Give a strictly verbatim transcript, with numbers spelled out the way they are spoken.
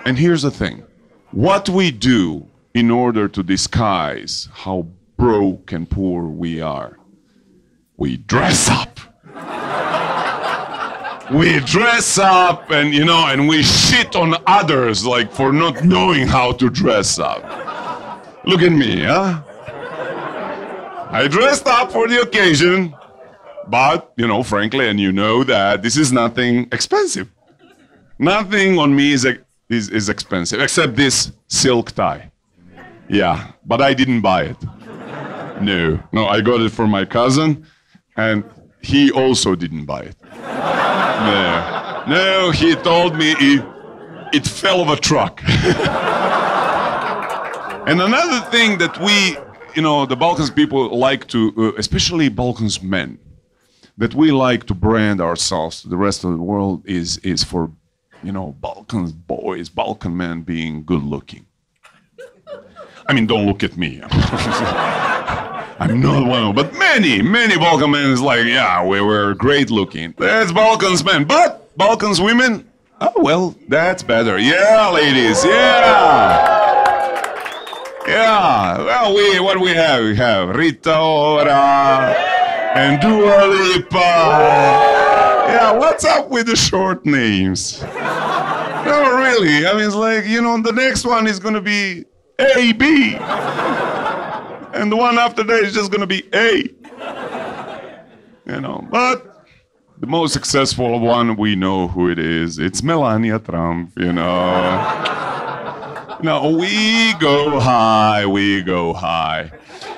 And here's the thing. What we do in order to disguise how broke and poor we are, we dress up. We dress up and, you know, and we shit on others like for not knowing how to dress up. Look at me, huh? I dressed up for the occasion, but, you know, frankly, and you know that this is nothing expensive. Nothing on me is, is, is expensive, except this silk tie. Yeah, but I didn't buy it. No, no, I got it for my cousin, and he also didn't buy it. No, no, he told me it, it fell off a truck. And another thing that we, you know, the Balkans people like to, uh, especially Balkans men, that we like to brand ourselves to the rest of the world is, is for, you know, Balkans boys, Balkan men being good looking. I mean, don't look at me. I'm not one of them, but many, many Balkan men is like, yeah, we were great looking. That's Balkans men, but Balkans women, oh, well, that's better. Yeah, ladies, yeah. Yeah, well, we, what we have? We have Rita Ora and Dua Lipa. Yeah, what's up with the short names? No, really, I mean, it's like, you know, the next one is gonna be A B. And the one after that is just gonna be A. You know, but the most successful one, we know who it is. It's Melania Trump, you know. No, we go high, we go high.